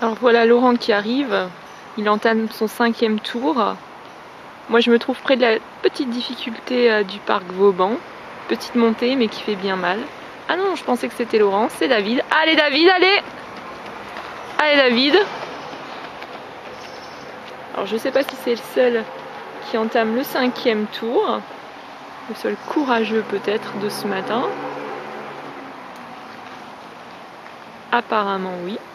Alors voilà Laurent qui arrive, il entame son 5e tour. Moi je me trouve près de la petite difficulté du parc Vauban. Petite montée mais qui fait bien mal. Ah non, je pensais que c'était Laurent, c'est David. Allez David, allez! Allez David! Alors je sais pas si c'est le seul qui entame le 5e tour. Le seul courageux peut-être de ce matin. Apparemment oui.